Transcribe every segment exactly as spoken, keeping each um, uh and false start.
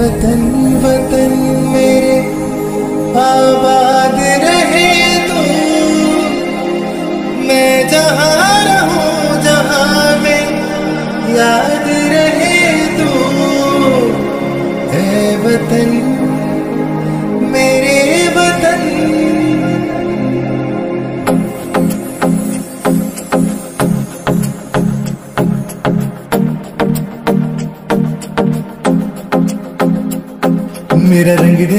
वतन वतन मेरे आबाद रहे तू, मैं जहाँ रहूं जहाँ में याद रहे तू। ऐ वतन मेरे वतन। मेरा रंग दे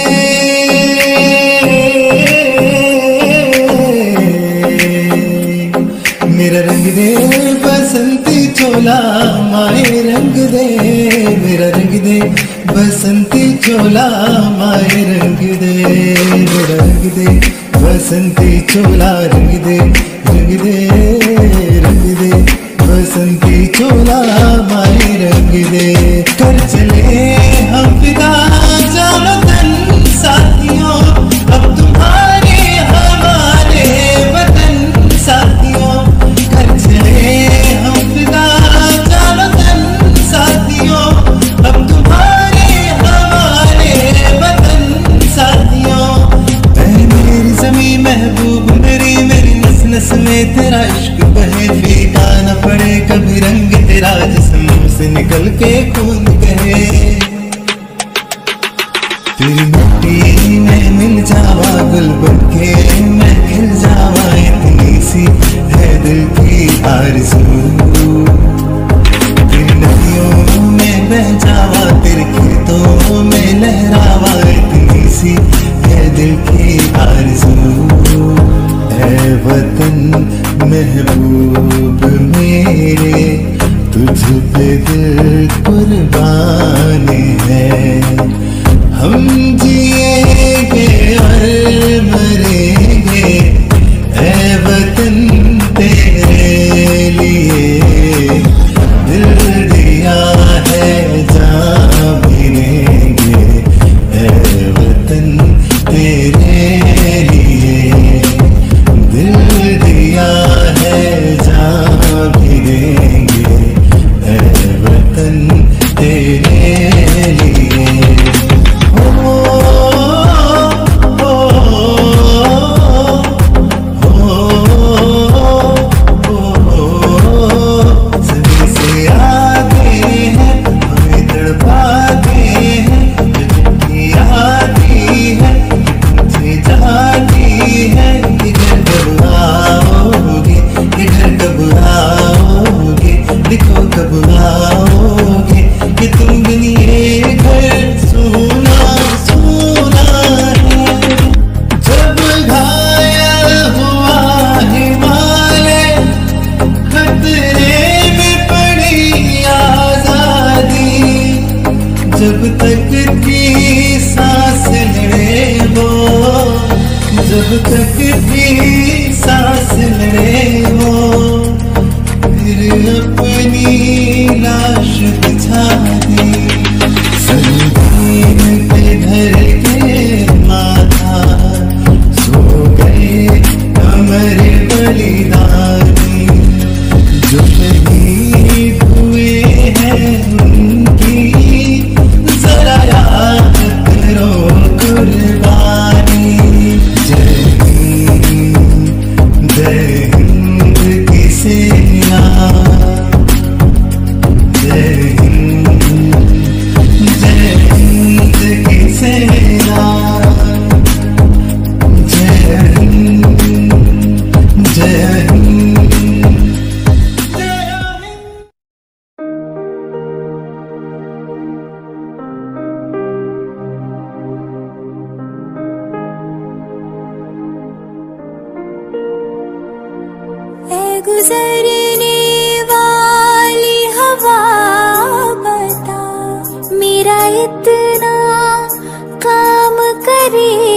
मेरा रंग दे बसंती चोला माए रंग दे, मेरा रंग दे बसंती चोला माए रंग दे, मेरा रंग दे बसंती चोला रंग दे, रंग दे रंग दे बसंती चोला माए रंग दे। कर चले हम फिदा जानो तन साथियों, अब तुम्हारे हमारे वतन साथियों। कर चले हम फिदा जानो तन साथियों, अब तुम्हारे हमारे वतन साथियों। ऐ मेरी ज़मीं महबूब मेरी, मेरी नस नस में तेरा इश्क बहे, फीका न पड़े कभी रंग तेरा जिस्म से निकल के खून कहे। तेरी मिट्टी में मिल जावा गुल बनके मैं खिल जावा, इतनी सी है दिल की आरज़ू। तेरी नदियों में बह जावा तेरे खेतों में लहरावा, इतनी सी है दिल की आरज़ू। ऐ वतन महबूब मेरे तुझ पे दिल कुर्बान है, हम जिएंगे और मरेंगे ऐ वतन तेरे लिए। दिल दिया है जान भी देंगे ऐ वतन तेरे लिए। दिल दिया है जान भी देंगे ऐ वतन तेरे लिए। जब तक थी सांस लड़े वो, जब तक थी सांस लड़े वो, फिर अपनी लाश बिछा दी। संगीन पे धर के माथा सो गए हमारे बलिदानी, जो शहीद हुए हैं उनकी जरा याद करो कुर्बानी। जय हिंद जय हिंद की सेना, जय हिंद जय हिंद की सेना, जय हिंद जय हिंद। गुजरने वाली हवा बता, मेरा इतना काम करे